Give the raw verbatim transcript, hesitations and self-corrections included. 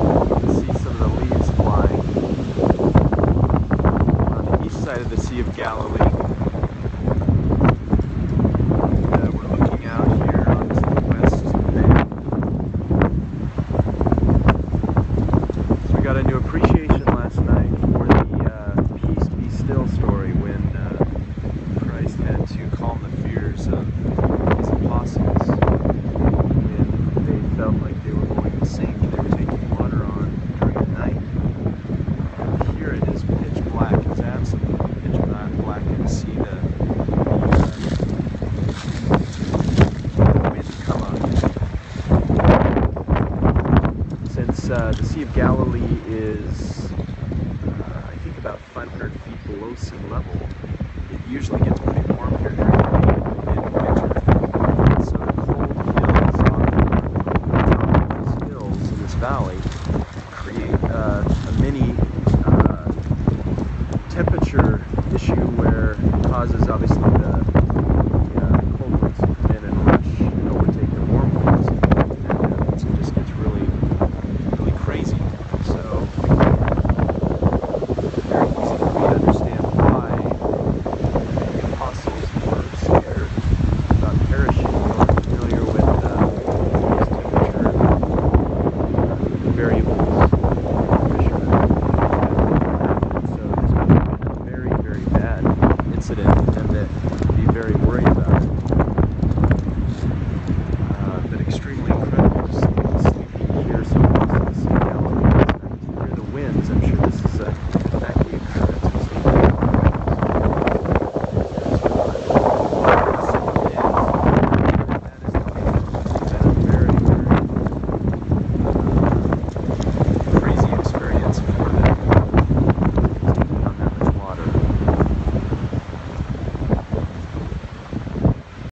See some of the leaves flying on the east side of the Sea of Galilee. And, uh, we're looking out here onto the West Bank. So we got a new appreciation last night for the uh, Peace Be Still story when uh, Christ had to calm the fears of his apostles when they felt like they were going to sink. They were taking water on during the night. And here it is pitch black. It's absolutely pitch black. You can see the, the, uh, the wind come up. Since uh, the Sea of Galilee is, uh, I think, about five hundred feet below sea level, it usually gets pretty warm here during the day in winter. And so the cold hills on the top of these hills in this valley create uh, a mini uh, temperature issue where it causes obviously the